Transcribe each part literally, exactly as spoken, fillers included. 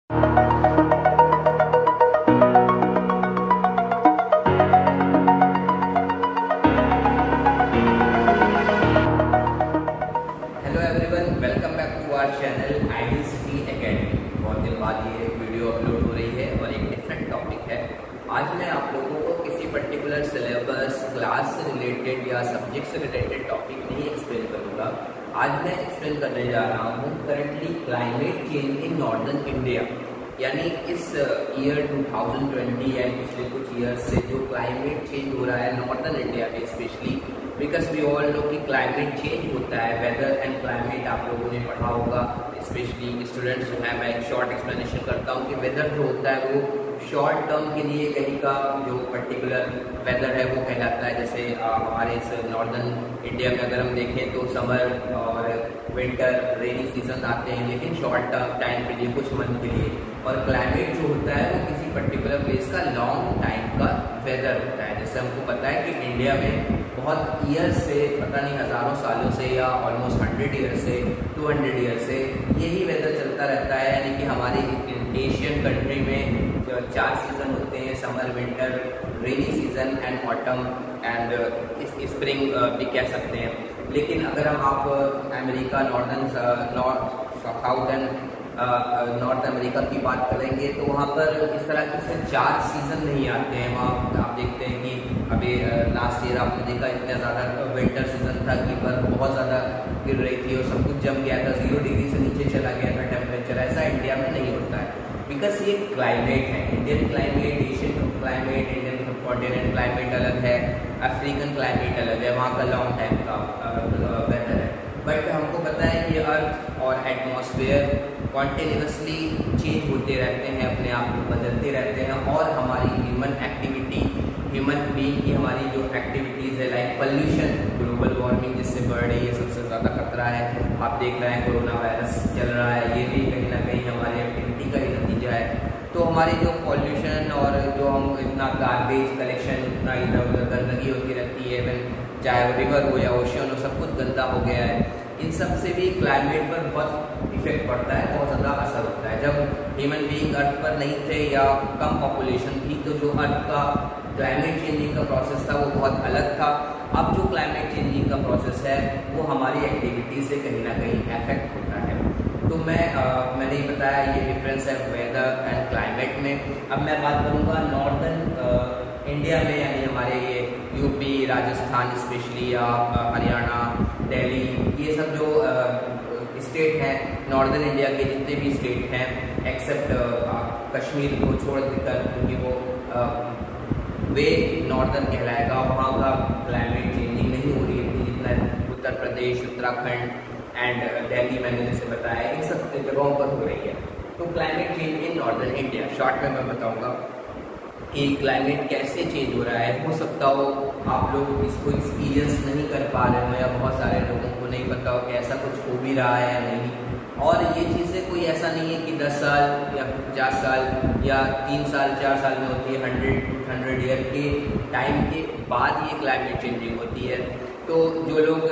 Everyone, welcome back to our channel ideal city academy. बहुत दिन बाद ये वीडियो अपलोड हो रही है और एक डिफरेंट टॉपिक है। आज मैं आप लोगों को किसी पर्टिकुलर सिलेबस, क्लास से रिलेटेड या सब्जेक्ट से रिलेटेड टॉपिक नहीं एक्सप्लेन करूँगा। आज मैं एक्सप्लेन करने जा रहा हूँ currently climate change in northern India, यानी इस ईयर टू थाउजेंड ट्वेंटी या पिछले कुछ ईयर से जो क्लाइमेट चेंज हो रहा है नॉर्दर्न इंडिया में specially, because we all know कि क्लाइमेट चेंज होता है। वेदर एंड क्लाइमेट आप लोगों ने पढ़ा होगा, स्पेशली स्टूडेंट्स जो है। मैं एक शॉर्ट एक्सप्लेनेशन करता हूँ कि वेदर जो होता है वो शॉर्ट टर्म के लिए कहीं का जो पर्टिकुलर वेदर है वो कहलाता है। जैसे आ, हमारे इस नॉर्दर्न इंडिया में अगर हम देखें तो समर और विंटर, रेनी सीजन आते हैं, लेकिन शॉर्ट टर्म टाइम के लिए, कुछ मंथ के लिए। और क्लाइमेट जो होता है वो किसी पर्टिकुलर प्लेस का लॉन्ग टाइम का वेदर होता है। जैसे हमको पता है कि इंडिया में बहुत ईयर से, पता नहीं हज़ारों सालों से या ऑलमोस्ट हंड्रेड ईयर से, टू हंड्रेड ईयर से यही वेदर चलता रहता है। यानी कि हमारी एशियन कंट्री में जो चार सीज़न होते हैं, summer, winter, rainy season and autumn and spring भी कह सकते हैं। लेकिन अगर हम आप America, northern north south and north America की बात करेंगे तो वहाँ पर इस तरह के से चार सीज़न नहीं आते हैं। वहाँ आप देखते हैं कि अभी लास्ट ईयर आपने देखा इतना ज़्यादा विंटर सीजन था कि बर्फ बहुत ज़्यादा गिर रही थी और सब कुछ जम गया था, जीरो डिग्री से नीचे चला गया था टेम्परेचर। ऐसा इंडिया में नहीं होता है, बिकॉज ये क्लाइमेट है। Indian climate, Asian climate, Indian continent climate अलग है, अफ्रीकन क्लाइमेट अलग है, वहाँ का लॉन्ग टाइम का वेदर है। बट हमको पता है कि अर्थ और एटमॉस्फेयर कॉन्टिन्यूसली चेंज होते रहते हैं, अपने आप को बदलते रहते हैं। और हमारी ह्यूमन एक्टिविटी, ह्यूमन बीइंग की हमारी जो एक्टिविटीज़ है, लाइक पॉल्यूशन, ग्लोबल वार्मिंग जिससे बढ़ रही है, सबसे ज़्यादा खतरा है। आप देख रहे हैं कोरोना वायरस चल रहा है, ये भी कहीं ना कहीं हमारी एक्टिविटी का ही नतीजा है। तो हमारी जो पॉल्यूशन और जो हम इतना गार्बेज कलेक्शन, इतना इधर उधर गंदगी होती रहती है, चाहे रिवर हो या ओशन हो, सब कुछ गंदा हो गया है। इन सब से भी क्लाइमेट पर बहुत इफेक्ट पड़ता है, बहुत ज़्यादा असर होता है। जब ह्यूमन बीइंग अर्थ पर नहीं थे या कम पॉपुलेशन थी तो जो अर्थ का क्लाइमेट चेंजिंग का प्रोसेस था वो बहुत अलग था। अब जो क्लाइमेट चेंजिंग का प्रोसेस है वो हमारी एक्टिविटी से कहीं ना कहीं अफेक्ट होता है। तो मैं आ, मैंने ये बताया ये डिफरेंस है वेदर एंड क्लाइमेट में। अब मैं बात करूँगा नॉर्दर्न इंडिया में, यानी हमारे ये यूपी, राजस्थान स्पेशली, या हरियाणा, दिल्ली, ये सब जो स्टेट हैं नॉर्दर्न इंडिया के, जितने भी स्टेट हैं एक्सेप्ट कश्मीर को छोड़ देकर, क्योंकि वो आ, वे नॉर्दर्न कहलाएगा, वहाँ का क्लाइमेट चेंजिंग नहीं हो रही है जितना उत्तर प्रदेश, उत्तराखंड एंड दिल्ली मैंने जैसे बताया, इन सब जगहों पर हो रही है। तो climate change in northern India, short में मैं बताऊँगा कि क्लाइमेट कैसे चेंज हो रहा है। हो सकता हो आप लोग इसको एक्सपीरियंस नहीं कर पा रहे हो, या बहुत सारे लोगों को नहीं पता हो कि ऐसा कुछ हो भी रहा है या नहीं। और ये चीज़ें कोई ऐसा नहीं है कि दस साल या पचास साल या तीन साल चार साल में होती है, हंड्रेड टू हंड्रेड ईयर के टाइम के बाद ये क्लाइमेट चेंजिंग होती है। तो जो लोग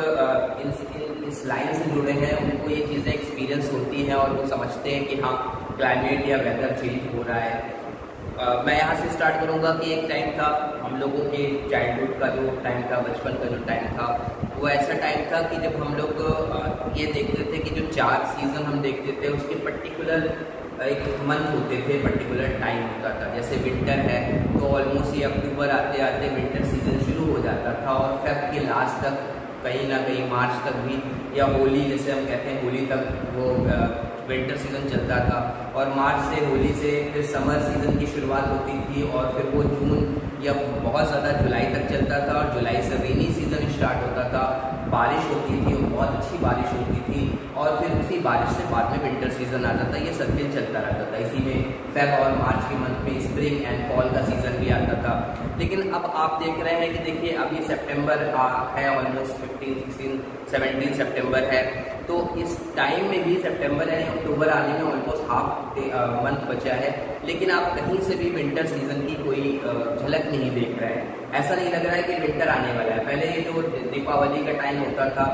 इन इस लाइन से जुड़े हैं उनको ये चीज़ें एक्सपीरियंस होती हैं और वो समझते हैं कि हाँ क्लाइमेट या वेदर चेंज हो रहा है। Uh, मैं यहाँ से स्टार्ट करूँगा कि एक टाइम था हम लोगों के चाइल्डहुड का जो टाइम था, बचपन का जो टाइम था, वो ऐसा टाइम था कि जब हम लोग uh, ये देखते थे कि जो चार सीज़न हम देखते थे उसके पर्टिकुलर एक मंथ होते थे, पर्टिकुलर टाइम होता था। जैसे विंटर है तो ऑलमोस्ट ये अक्टूबर आते आते विंटर सीजन शुरू हो जाता था और फेब के लास्ट तक, कहीं ना कहीं मार्च तक भी, या होली जैसे हम कहते हैं होली तक वो विंटर सीजन चलता था। और मार्च से, होली से फिर समर सीजन की शुरुआत होती थी और फिर वो जून या बहुत ज़्यादा जुलाई तक चलता था और जुलाई से रेनी सीजन स्टार्ट होता था। बारिश होती थी, बहुत अच्छी बारिश होती थी और फिर उसी बारिश से बाद में विंटर सीजन आता था। ये सब दिन चलता रहता था। इसी में फेब और मार्च के मंथ में स्प्रिंग एंड फॉल का सीजन भी आता था। लेकिन अब आप देख रहे हैं कि देखिए अभी सितंबर है, ऑलमोस्ट फिफ्टीन सिक्सटीन सेवनटीन सितंबर है, तो इस टाइम में भी सितंबर यानी अक्टूबर आने में ऑलमोस्ट हाफ मंथ बचा है, लेकिन आप कहीं से भी विंटर सीजन की कोई झलक नहीं देख रहे हैं। ऐसा नहीं लग रहा है कि विंटर आने वाला है। पहले ये जो दीपावली का टाइम होता था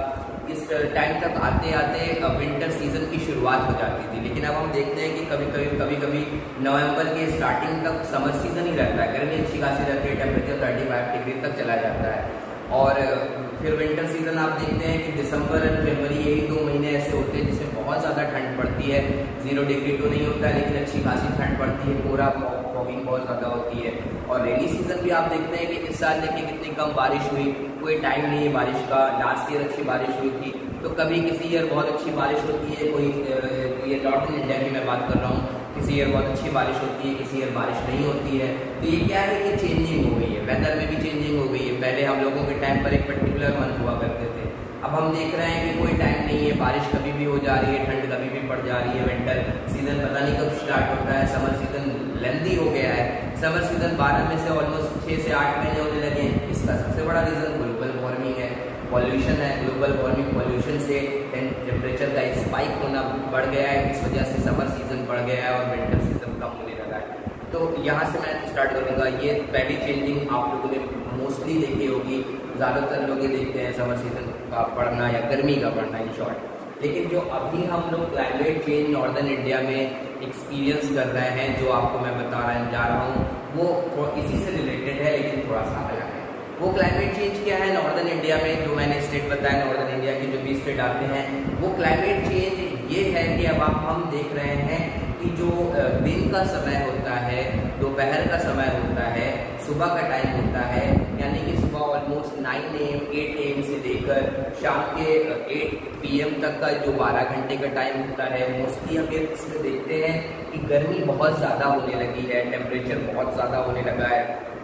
इस टाइम तक आते आते विंटर सीजन की शुरुआत हो जाती थी। लेकिन अब हम देखते हैं कि कभी कभी कभी कभी नवंबर के स्टार्टिंग तक समर सीजन ही रहता है, गर्मी अच्छी खासी रहती है, टेम्परेचर थर्टी फाइव डिग्री तक चला जाता है। और फिर विंटर सीजन आप देखते हैं कि दिसंबर और जनवरी यही दो महीने ऐसे होते हैं जिसमें बहुत ज़्यादा ठंड पड़ती है। जीरो डिग्री तो नहीं होता है लेकिन अच्छी खासी ठंड पड़ती है, पूरा फॉगिंग बहुत ज़्यादा होती है। और रेनी सीजन भी आप देखते हैं कि इस साल देखिए कितनी कम बारिश हुई, कोई टाइम नहीं है बारिश का। लास्ट ईयर अच्छी बारिश हुई थी, तो कभी किसी ईयर बहुत अच्छी बारिश होती है, कोई ये नॉर्थ इंडिया की मैं बात कर रहा हूँ, किसी ईयर बहुत अच्छी बारिश होती है, किसी ईयर बारिश नहीं होती है। तो ये क्या है कि चेंजिंग हो गई है, वेदर में भी चेंजिंग हो गई है। पहले हम लोगों के टाइम पर एक पर्टिकुलर मंथ हुआ करते थे, अब हम देख रहे हैं कि कोई टाइम नहीं है, बारिश कभी भी हो जा रही है, ठंड कभी भी पड़ जा रही है। विंटर सीजन पता नहीं कब स्टार्ट होता है, समर सीजन लेंथी हो गया है। समर सीजन बारह में से ऑलमोस्ट छः से आठ महीने होने लगे हैं। इसका सबसे बड़ा रीज़न ग्लोबल वार्मिंग है, पॉल्यूशन है। ग्लोबल वार्मिंग पॉल्यूशन से टेम्परेचर का स्पाइक होना बढ़ गया है, इस वजह से समर सीजन बढ़ गया है और विंटर सीजन कम होने लगा है। तो यहाँ से मैं स्टार्ट करूँगा। ये पहली चेंजिंग आप लोगों ने मोस्टली देखी होगी, ज़्यादातर लोग ये देखते हैं समर सीजन का पड़ना या गर्मी का पड़ना इन शॉर्ट। लेकिन जो अभी हम लोग क्लाइमेट चेंज नॉर्दर्न इंडिया में एक्सपीरियंस कर रहे हैं, जो आपको मैं बता रहा जा रहा हूँ, वो इसी से रिलेटेड है लेकिन थोड़ा सा अलग है। वो क्लाइमेट चेंज क्या है नॉर्दर्न इंडिया में, जो मैंने स्टेट बताया, नॉर्दर्न इंडिया के जो भी स्टेट आते हैं, वो क्लाइमेट चेंज ये है कि अब आप हम देख रहे हैं कि जो दिन का समय होता है, दोपहर का समय होता है, सुबह का टाइम होता है, यानी कि सुबह almost nine A M eight A M से लेकर शाम के एट पी एम तक का जो बारह घंटे का टाइम होता है, मोस्टली हम ये इसमें देखते हैं कि गर्मी बहुत ज़्यादा होने लगी है, टेम्परेचर बहुत ज़्यादा होने लगा है।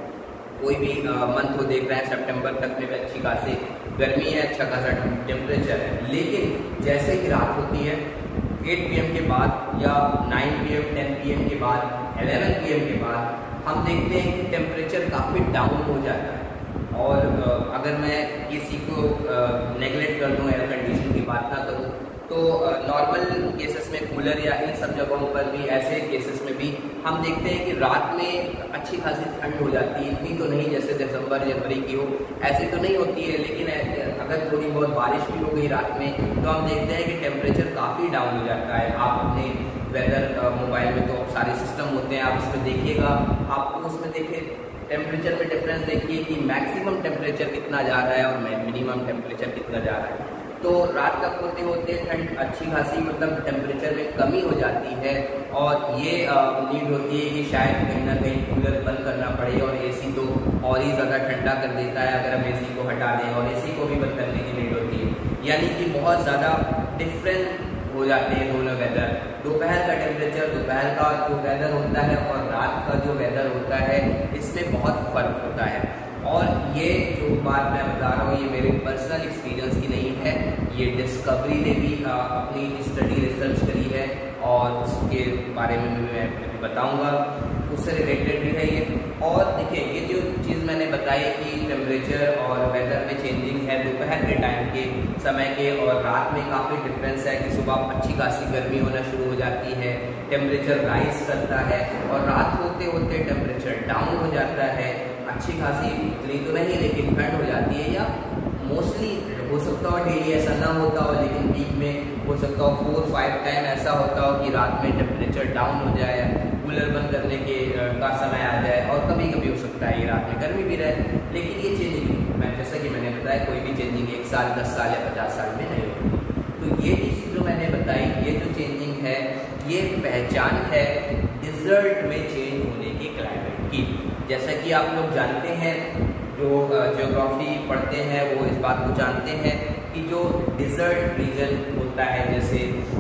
कोई भी मंथ को देख रहे हैं, सितंबर तक में भी अच्छी खासी गर्मी है, अच्छा खासा टेम्परेचर है। लेकिन जैसे ही रात होती है एट पी एम के बाद या nine P M ten P M के बाद, इलेवन पी एम के बाद, हम देखते हैं कि टेम्परेचर काफ़ी डाउन हो जाता है। और अगर मैं किसी को नेगलेक्ट कर दूँ, एयर कंडीशन की बात ना करूँ, तो नॉर्मल केसेस में कूलर या इन सब जगहों पर भी, ऐसे केसेस में भी हम देखते हैं कि रात में अच्छी खासी ठंड हो जाती है। इतनी तो नहीं जैसे दिसंबर जनवरी की हो, ऐसे तो नहीं होती है, लेकिन अगर थोड़ी बहुत बारिश भी हो गई रात में तो हम देखते हैं कि टेम्परेचर काफ़ी डाउन हो जाता है। आप अपने वेदर मोबाइल में तो सारे सिस्टम होते हैं, आप इसमें देखिएगा, आपको उसमें देखिए टेम्परेचर में डिफरेंस देखिए कि मैक्सिमम टेम्परेचर कितना जा रहा है और मिनिमम टेम्परेचर कितना जा रहा है। तो रात तक होते होते ठंड अच्छी खासी मतलब टेम्परेचर में कमी हो जाती है और ये नीड होती है कि शायद कहीं ना कहीं कूलर बंद करना पड़े, और एसी तो और ही ज़्यादा ठंडा कर देता है अगर हम एसी को हटा दें, और एसी को भी बंद करने की नीड होती है। यानी कि बहुत ज़्यादा डिफरेंट हो जाते हैं दोनों वेदर। दोपहर का टेम्परेचर, दोपहर का जो वेदर होता है और रात का जो वेदर होता है, इसमें बहुत फ़र्क होता है। और ये जो बात मैं बता रहा हूँ, ये मेरे पर्सनल एक्सपीरियंस की नहीं है, ये डिस्कवरी ने भी आ, अपनी स्टडी रिसर्च करी है और उसके बारे में भी मैं बताऊँगा, उससे रिलेटेड भी है ये। और देखिए ये जो चीज़ मैंने बताई कि टेम्परेचर और वेदर में चेंजिंग है दोपहर के टाइम के समय के और रात में काफ़ी डिफरेंस है कि सुबह अच्छी खासी गर्मी होना शुरू हो जाती है, टेम्परेचर राइज करता है, और रात होते होते टेम्परेचर डाउन हो जाता है। अच्छी खासी इतनी तो नहीं लेकिन ठंड हो जाती है, या मोस्टली हो सकता हो डेली ऐसा ना होता हो, लेकिन वीक में हो सकता हो फोर फाइव टाइम ऐसा होता हो कि रात में टेम्परेचर डाउन हो जाए, कूलर बंद करने के का समय आ जाए, और कभी कभी हो सकता है ये रात में गर्मी भी रहे। लेकिन ये चेंजिंग मैं जैसा कि मैंने बताया, कोई भी चेंजिंग एक साल दस साल या पचास साल में नहीं होती। तो ये चीज़ जो मैंने बताई, ये जो चेंजिंग है, ये पहचान है डिजर्ट में चेंज होने की क्लाइमेट की। जैसा कि आप लोग जानते हैं, जो ज्योग्राफी पढ़ते हैं वो इस बात को जानते हैं कि जो डिजर्ट रीजन होता है, जैसे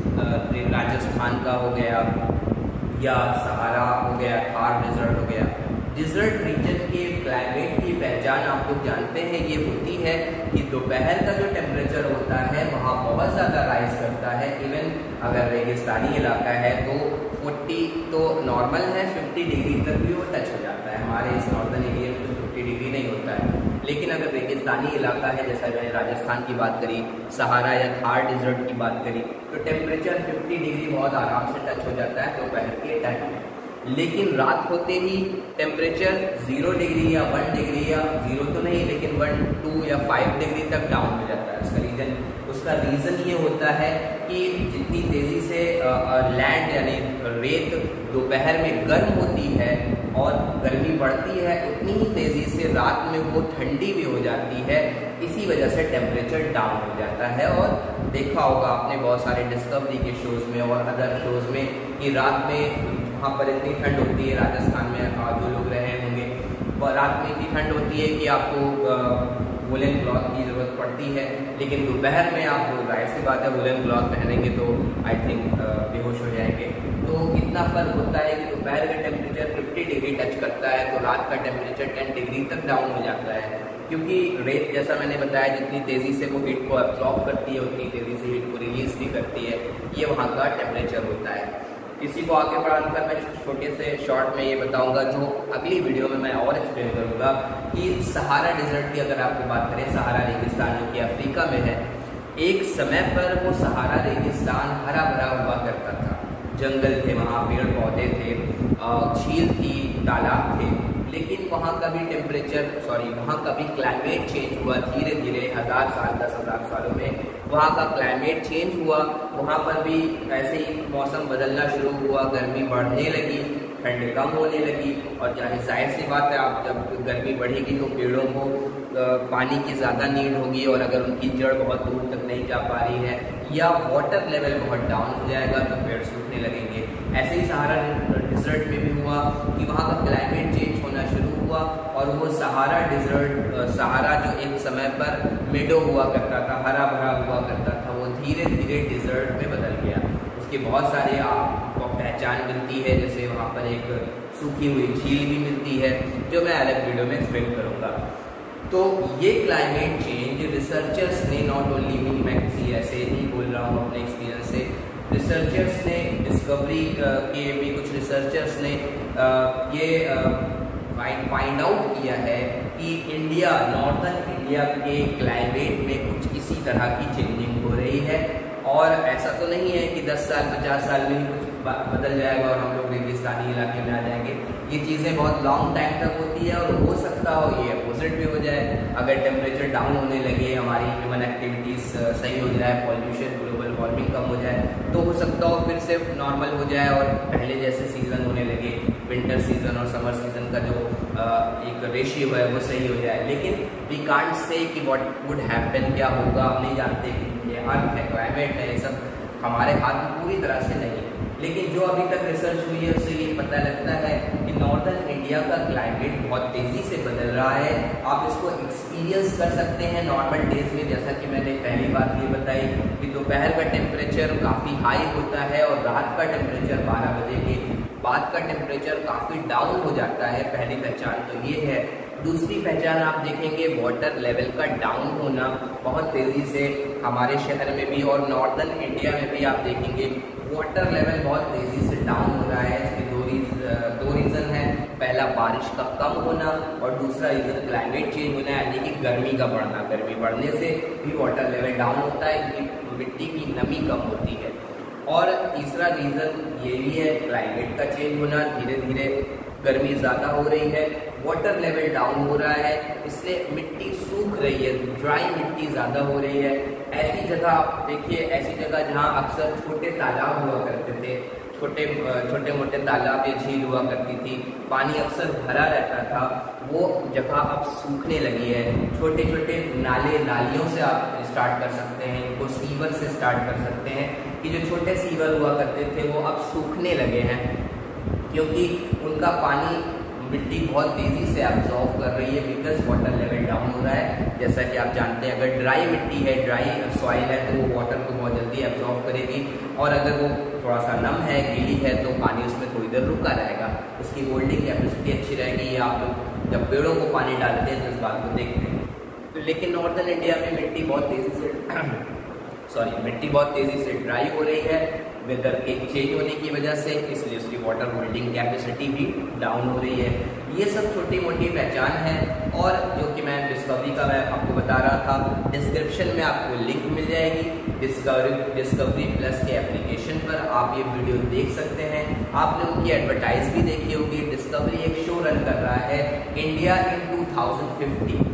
राजस्थान का हो गया या सहारा हो गया, थार डिजर्ट हो गया, डिजर्ट रीजन के क्लाइमेट की पहचान आप लोग जानते हैं ये होती है कि दोपहर का जो टेम्परेचर होता है वहाँ बहुत ज़्यादा राइज करता है। इवन अगर रेगिस्तानी इलाका है तो चालीस तो नॉर्मल है, पचास डिग्री तक भी वो टच हो जाता है। हमारे इस नॉर्दर्न एरिया में तो पचास डिग्री नहीं होता है, लेकिन अगर रेगिस्तानी इलाका है, जैसा मैंने राजस्थान की बात करी, सहारा या थार डिजर्ट की बात करी, तो टेम्परेचर पचास डिग्री बहुत आराम से टच हो जाता है दोपहर के टाइम में। लेकिन रात होते ही टेम्परेचर जीरो डिग्री या वन डिग्री या जीरो तो नहीं लेकिन वन टू या फाइव डिग्री तक डाउन हो जाता है। इसका रीजन, उसका रीज़न ये होता है कि जितनी तेज़ी से लैंड यानी रेत दोपहर में गर्म होती है और गर्मी बढ़ती है, उतनी ही तेज़ी से रात में वो ठंडी भी हो जाती है। इसी वजह से टेम्परेचर डाउन हो जाता है। और देखा होगा आपने बहुत सारे डिस्कवरी के शोज़ में और अदर शोज़ में कि रात में वहाँ पर इतनी ठंड होती है, राजस्थान में जो लोग रहे होंगे, रात में इतनी ठंड होती है कि आपको वुलन क्लॉथ की ज़रूरत पड़ती है, लेकिन दोपहर में आप जाहिर सी बात है वुलन क्लॉथ पहनेंगे तो आई थिंक बेहोश हो जाएंगे। तो इतना फ़र्क होता है कि दोपहर का टेम्परेचर पचास डिग्री टच करता है तो रात का टेम्परेचर दस डिग्री तक डाउन हो जाता है, क्योंकि रेत जैसा मैंने बताया जितनी तेज़ी से वो हीट को एब्जॉर्ब करती है उतनी तेज़ी से हीट को रिलीज़ भी करती है। ये वहाँ का टेम्परेचर होता है। इसी को आगे बढ़ाकर मैं छोटे से शॉर्ट में ये बताऊंगा, जो अगली वीडियो में मैं और एक्सप्लेन करूंगा कि सहारा डिजर्ट की अगर आपको बात करें, सहारा रेगिस्तान जो कि अफ्रीका में है, एक समय पर वो सहारा रेगिस्तान हरा भरा हुआ करता था, जंगल थे वहाँ, पेड़ पौधे थे, झील थी, तालाब थे, लेकिन वहाँ का भी टेम्परेचर सॉरी वहाँ का भी क्लाइमेट चेंज हुआ धीरे धीरे, हज़ार साल दस हज़ार सालों में वहाँ का क्लाइमेट चेंज हुआ। वहाँ पर भी ऐसे ही मौसम बदलना शुरू हुआ, गर्मी बढ़ने लगी, ठंड कम होने लगी। और जाहिर सी बात है, आप जब गर्मी बढ़ेगी तो पेड़ों को पानी की ज़्यादा नीड होगी, और अगर उनकी जड़ बहुत दूर तक नहीं जा पा रही है या वाटर लेवल बहुत डाउन हो जाएगा तो पेड़ सूखने लगेंगे। ऐसे ही सहारा डिजर्ट में भी हुआ कि वहाँ का क्लाइमेट चेंज होना शुरू हुआ और वो सहारा डिजर्ट, सहारा जो एक समय पर मेडो हुआ करता था, हरा भरा हुआ करता था, वो धीरे धीरे डिजर्ट में बदल गया। उसके बहुत सारे आपको पहचान मिलती है, जैसे वहाँ पर एक सूखी हुई झील भी मिलती है, जो मैं अलग वीडियो में एक्सप्लेन करूँगा। तो ये क्लाइमेट चेंज रिसर्चर्स ने, नॉट ओनली मी, मैं किसी ऐसे नहीं बोल रहा हूँ अपने एक्सपीरियंस से, रिसर्चर्स ने, डिस्कवरी के भी कुछ रिसर्चर्स ने ये फाइंड आउट किया है कि इंडिया, नॉर्दर्न इंडिया के क्लाइमेट में कुछ इसी तरह की चेंजिंग हो रही है। और ऐसा तो नहीं है कि दस साल पचास साल में ही कुछ बदल जाएगा और हम लोग रेगिस्तानी इलाके में आ जाएंगे। ये चीज़ें बहुत लॉन्ग टाइम तक होती है और हो सकता हो ये अपोजिट भी हो जाए। अगर टेम्परेचर डाउन होने लगे, हमारी ह्यूमन एक्टिविटीज़ सही हो जाए, पॉल्यूशन, ग्लोबल वार्मिंग कम हो जाए, तो हो सकता हो फिर से नॉर्मल हो जाए और पहले जैसे सीज़न होने लगे, विंटर सीज़न और समर सीज़न का जो एक रेशियो है वो सही हो जाए। लेकिन वी कांट से कि व्हाट वुड हैपन, क्या होगा हम नहीं जानते। कि ये अर्थ है, क्लाइमेट है, ये सब हमारे हाथ में पूरी तरह से नहीं है। लेकिन जो अभी तक रिसर्च हुई है उससे ये पता लगता है कि नॉर्दर्न इंडिया का क्लाइमेट बहुत तेज़ी से बदल रहा है। आप इसको एक्सपीरियंस कर सकते हैं नॉर्मल डेज में, जैसा कि मैंने पहली बात ये बताई कि दोपहर का टेम्परेचर काफ़ी हाई होता है और रात का टेम्परेचर बारह बजे के बाद का टेम्परेचर काफ़ी डाउन हो जाता है। पहली पहचान तो ये है। दूसरी पहचान आप देखेंगे वाटर लेवल का डाउन होना बहुत तेज़ी से हमारे शहर में भी और नॉर्दर्न इंडिया में भी आप देखेंगे वाटर लेवल बहुत तेज़ी से डाउन हो रहा है। इसके दो रीज दो रीज़न है, पहला बारिश का कम होना और दूसरा रीज़न क्लाइमेट चेंज होना, यानी कि गर्मी का बढ़ना। गर्मी बढ़ने से भी वाटर लेवल डाउन होता है क्योंकि मिट्टी की नमी कम होती है। और तीसरा रीज़न ये भी है क्लाइमेट का चेंज होना, धीरे धीरे गर्मी ज़्यादा हो रही है, वाटर लेवल डाउन हो रहा है, इसलिए मिट्टी सूख रही है, ड्राई मिट्टी ज़्यादा हो रही है। ऐसी जगह आप देखिए, ऐसी जगह जहाँ अक्सर छोटे तालाब हुआ करते थे, छोटे छोटे मोटे तालाब या झील हुआ करती थी, पानी अक्सर भरा रहता था, वो जगह अब सूखने लगी है। छोटे छोटे नाले नालियों से आप स्टार्ट कर सकते हैं, इनको सीवर से स्टार्ट कर सकते हैं कि जो छोटे सीवर हुआ करते थे वो अब सूखने लगे हैं, क्योंकि उनका पानी मिट्टी बहुत तेज़ी से एब्जॉर्ब कर रही है बिकॉज वाटर लेवल डाउन हो रहा है। जैसा कि आप जानते हैं, अगर ड्राई मिट्टी है, ड्राई सॉइल है, तो वो वाटर को बहुत जल्दी एब्जॉर्ब करेगी, और अगर वो थोड़ा सा नम है, गीली है, तो पानी उसमें थोड़ी देर रुका रहेगा, उसकी होल्डिंग कैपेसिटी अच्छी रहेगी। ये आप लोग जब पेड़ों को पानी डालते हैं तो इस बात को देखते हैं। तो लेकिन नॉर्दर्न इंडिया में मिट्टी बहुत तेज़ी से सॉरी मिट्टी बहुत तेज़ी से ड्राई हो रही है वेदर के चेंज होने की वजह से, इसलिए उसकी वाटर होल्डिंग कैपेसिटी भी डाउन हो रही है। ये सब छोटी मोटी पहचान है, और जो कि मैं डिस्कवरी का मैं आपको बता रहा था, डिस्क्रिप्शन में आपको लिंक मिल जाएगी डिस्कवरी डिस्कवरी प्लस के एप्लीकेशन पर, आप ये वीडियो देख सकते हैं। आपने उनकी एडवर्टाइज भी देखी होगी। डिस्कवरी एक शो रन कर रहा है, India in two thousand fifty,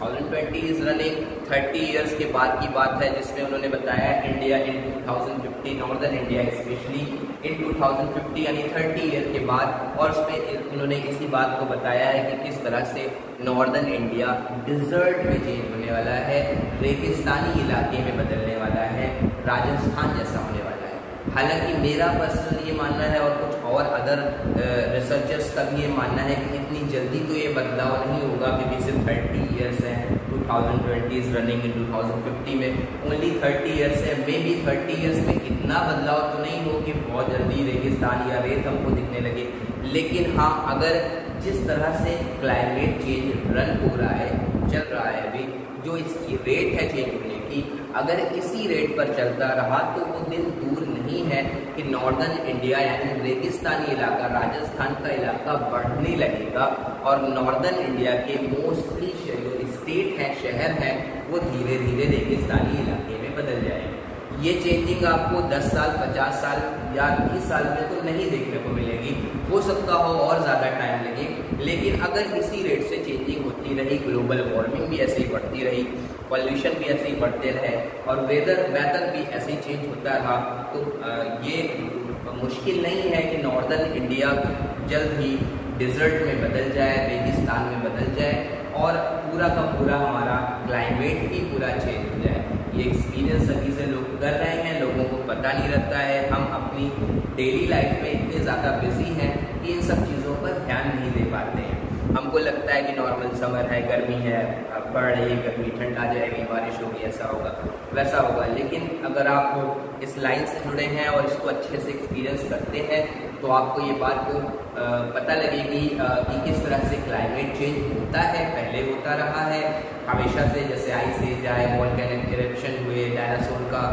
thousand twenty is running, thirty years के बाद की बात है, जिसमें उन्होंने बताया India in two thousand fifty, northern India specially in two thousand fifty यानी थर्टी ईयर के बाद। और उसमें उन्होंने इसी बात को बताया है कि किस तरह से नॉर्दर्न इंडिया डिजर्ट में चेंज होने वाला है, रेगिस्तानी इलाके में बदलने वाला है, राजस्थान जैसा होने वाला है। हालांकि मेरा पर्सनल ये मानना है और कुछ और अदर रिसर्चर्स का भी ये मानना है कि इतनी जल्दी तो ये बदलाव नहीं होगा, क्योंकि सिर्फ थर्टी ईयर्स हैं, two thousand twenty is running in two thousand fifty में ओनली थर्टी ईयर्स है। मे बी थर्टी ईयर्स में इतना बदलाव तो नहीं हो कि बहुत जल्दी रेगिस्तान या रेत हमको दिखने लगे, लेकिन हाँ अगर जिस तरह से क्लाइमेट चेंज रन हो रहा है, चल रहा है अभी, जो इसकी रेट है चेंज होने की, अगर इसी रेट पर चलता रहा तो वो दिन दूर नहीं है कि नॉर्दर्न इंडिया यानी रेगिस्तानी इलाका, राजस्थान का इलाका बढ़ने लगेगा और नॉर्दर्न इंडिया के मोस्टली जो स्टेट है, शहर है, वो धीरे धीरे रेगिस्तानी इलाके में बदल जाएंगे। ये चेंजिंग आपको दस साल, पचास साल या तीस साल में तो नहीं देखने को मिलेगी, हो सकता हो और ज़्यादा टाइम लगे, लेकिन अगर इसी रेट से चेंजिंग होती रही, ग्लोबल वार्मिंग भी ऐसे ही बढ़ती रही, पॉल्यूशन भी ऐसे ही बढ़ते रहे और वेदर वेदर भी ऐसे ही चेंज होता रहा, तो ये मुश्किल नहीं है कि नॉर्दर्न इंडिया जल्द ही डिजर्ट में बदल जाए, रेगिस्तान में बदल जाए और पूरा का पूरा हमारा क्लाइमेट ही पूरा चेंज हो जाए। ये एक्सपीरियंस अभी से लोग कर रहे हैं, लोगों को पता नहीं रहता है। हम अपनी डेली लाइफ में इतने ज़्यादा बिजी हैं कि इन सब चीज़ों पर ध्यान नहीं दे पाते हैं। हमको लगता है कि नॉर्मल समर है, गर्मी है, बढ़ रही गर्मी, ठंडा जाएगी, बारिश होगी, ऐसा होगा वैसा होगा, लेकिन अगर आप इस लाइन से जुड़े हैं और इसको अच्छे से एक्सपीरियंस करते हैं तो आपको ये बात को आ, पता लगेगी आ, कि किस तरह से क्लाइमेट चेंज होता है, पहले होता रहा है हमेशा से। जैसे आइस एज आए, वोल्केनिक इरप्शन हुए, डायनासोर का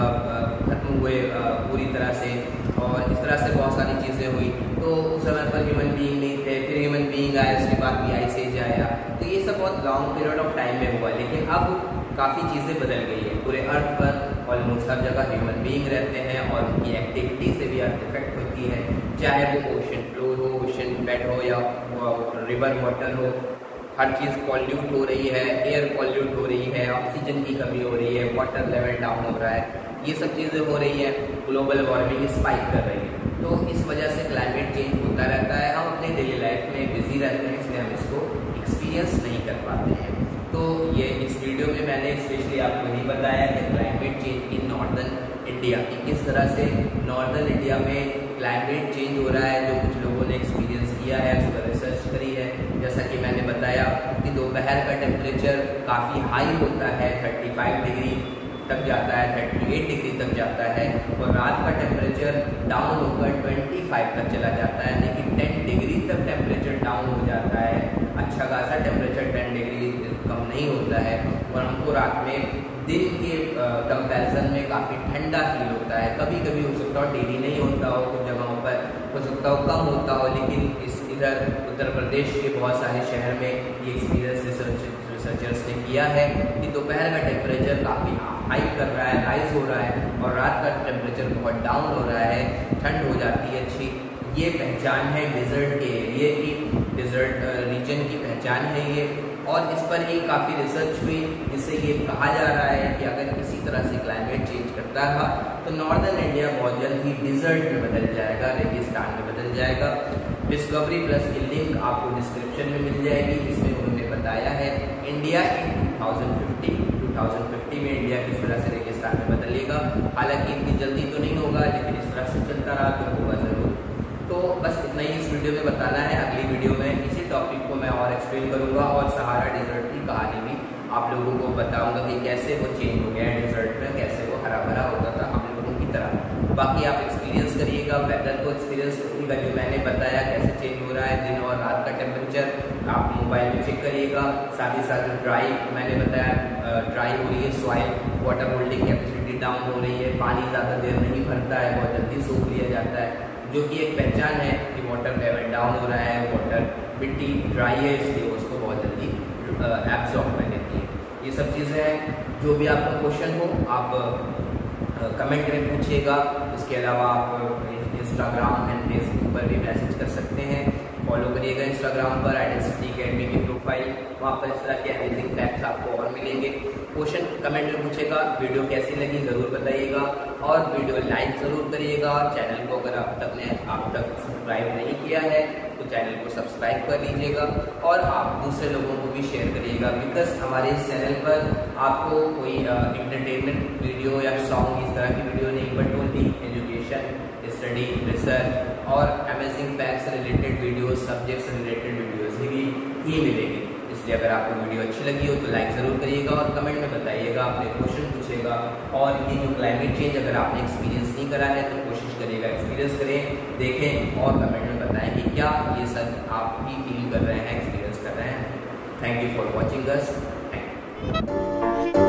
खत्म हुए आ, पूरी तरह से, और इस तरह से बहुत सारी चीज़ें हुई, तो उस समय पर ह्यूमन बीइंग नहीं थे, फिर ह्यूमन बीइंग आए, उसके बाद भी आइस एज आया, तो ये सब बहुत लॉन्ग पीरियड ऑफ टाइम में हुआ। लेकिन अब काफ़ी चीज़ें बदल गई है, पूरे अर्थ पर ऑलमोस्ट हर जगह ह्यूमन बीइंग रहते हैं और उनकी एक्टिविटी से भी अर्थ इफेक्ट होती है, चाहे वो ओशन फ्लोर हो, ओशन बेड हो या रिवर वाटर हो, हर चीज़ पॉल्यूट हो रही है, एयर पॉल्यूट हो रही है, ऑक्सीजन की कमी हो रही है, वाटर लेवल डाउन हो रहा है, ये सब चीज़ें हो रही है, ग्लोबल वार्मिंग स्पाइक कर रही है। तो इस वजह से क्लाइमेट चेंज होता रहता है, हम अपनी डेली लाइफ में बिजी रहते हैं, इसलिए हम इसको एक्सपीरियंस नहीं कर पाते हैं। तो ये इस वीडियो में मैंने स्पेशली आपको यही बताया कि climate change in northern India, कि किस तरह से नॉर्दर्न इंडिया में क्लाइमेट चेंज हो रहा है, जो कुछ लोगों ने एक्सपीरियंस किया है, उस पर रिसर्च करी है। जैसा कि मैंने बताया कि दोपहर का टेम्परेचर काफ़ी हाई होता है, थर्टी फाइव डिग्री तक जाता है, थर्टी एट डिग्री तक जाता है, और रात का टेम्परेचर डाउन होकर ट्वेंटी फाइव तक चला जाता है, लेकिन टेन डिग्री तक टेम्परेचर डाउन हो जाता है। अच्छा खासा टेम्परेचर टेन डिग्री कम नहीं होता है, और हमको रात में दिन के कंपैरिजन में काफ़ी ठंडा फील होता है। कभी कभी हो सकता हो डेली नहीं होता हो, कुछ जगहों पर हो सकता हो कम होता हो, लेकिन इस इधर उत्तर प्रदेश के बहुत सारे शहर में ये एक्सपीरियंस रिसर्च रिसर्चर्स ने किया है कि दोपहर का टेम्परेचर काफ़ी हाई कर रहा है, राइज हो रहा है, और रात का टेम्परेचर बहुत डाउन हो रहा है, ठंड हो जाती है अच्छी। ये पहचान है डिज़र्ट के एरिए की, डिज़र्ट रीजन की पहचान है ये, और इस पर ही काफ़ी रिसर्च हुई, जिससे ये कहा जा रहा है कि अगर इसी तरह से क्लाइमेट चेंज करता रहा तो नॉर्दर्न इंडिया बहुत जल्द ही डिज़र्ट में बदल जाएगा, रेगिस्तान में बदल जाएगा। डिस्कवरी प्लस की लिंक आपको डिस्क्रिप्शन में मिल जाएगी, जिसमें उन्होंने बताया है India in two thousand fifty two thousand fifty में इंडिया किस तरह से रेगिस्तान में बदलेगा। हालांकि इतनी जल्दी तो नहीं होगा, लेकिन इस तरह से चलता रहा तो होगा ज़रूर। तो बस इतना ही इस वीडियो में बताना है। अगली वीडियो में इसी टॉपिक को मैं और एक्सप्लेन करूंगा, और सहारा डिजर्ट की कहानी भी आप लोगों को बताऊंगा कि कैसे वो चेंज हो गया है डिजर्ट में, कैसे वो हरा भरा होता था हम लोगों की तरह। बाकी आप एक्सपीरियंस करिएगा, वेदर को एक्सपीरियंस करिएगा, जो मैंने बताया कैसे चेंज हो रहा है दिन और रात का टेम्परेचर आप मोबाइल में चेक करिएगा। साथ ही साथ ड्राई मैंने बताया ड्राई हो रही है soil, water holding capacity down हो रही है, पानी ज़्यादा देर नहीं भरता है, बहुत जल्दी सूख लिया जाता है, जो कि एक पहचान है कि वाटर लेवल डाउन हो रहा है, वाटर मिट्टी ड्राई है, इसलिए उसको बहुत जल्दी एब्जॉर्ब कर लेती है। ये सब चीज़ें हैं। जो भी आपका क्वेश्चन हो आप कमेंट में पूछिएगा। इसके अलावा आप इंस्टाग्राम एंड फेसबुक पर भी मैसेज कर सकते हैं। फॉलो करिएगा इंस्टाग्राम पर आइडेंटिटी अकेडमी की प्रोफाइल प्रोफाइल, वहाँ पर इस तरह के अमेजिंग फैक्ट्स आपको और मिलेंगे। क्वेश्चन कमेंट में पूछेगा, वीडियो कैसी लगी ज़रूर बताइएगा और वीडियो लाइक ज़रूर करिएगा। चैनल को अगर आप तक ने आप तक सब्सक्राइब नहीं किया है तो चैनल को सब्सक्राइब कर लीजिएगा और आप दूसरे लोगों को भी शेयर करिएगा, बिकॉज हमारे इस चैनल पर आपको कोई इंटरटेनमेंट वीडियो या सॉन्ग इस तरह की वीडियो नहीं, but only education, study, research और amazing facts related videos, subjects related videos ही ही मिलेगी। इसलिए अगर आपको वीडियो अच्छी लगी हो तो लाइक ज़रूर करिएगा और कमेंट में बताइएगा, अपने क्वेश्चन पूछिएगा। और ये जो क्लाइमेट चेंज अगर आपने एक्सपीरियंस नहीं करा है तो कोशिश करिएगा एक्सपीरियंस करें, देखें और कमेंट में बताएं कि क्या ये सब आप भी फील कर रहे हैं, एक्सपीरियंस कर रहे हैं। Thank you for watching us. Thank you.